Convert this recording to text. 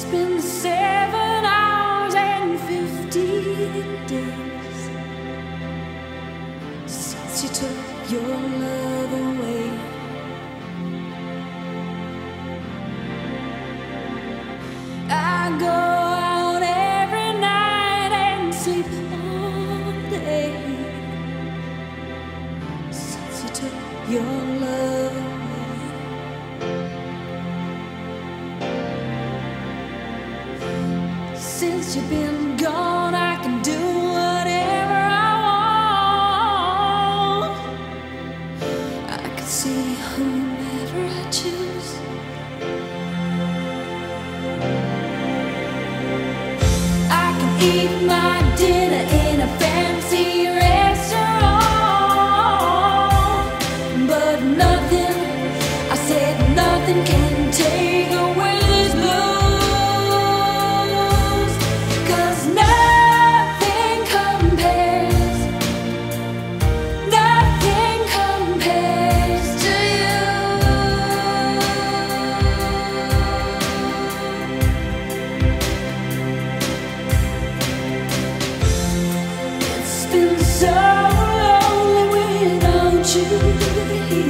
been 7 hours and 15 days since you took your love away. I go out every night and sleep all day since you took your love away. Since you've been gone, I can do whatever I want. I can see whomever I choose. I can eat my dinner in a fancy restaurant, but nothing, I said nothing can take away this blues. 'Cause nothing compares to you. It's been so lonely without you here.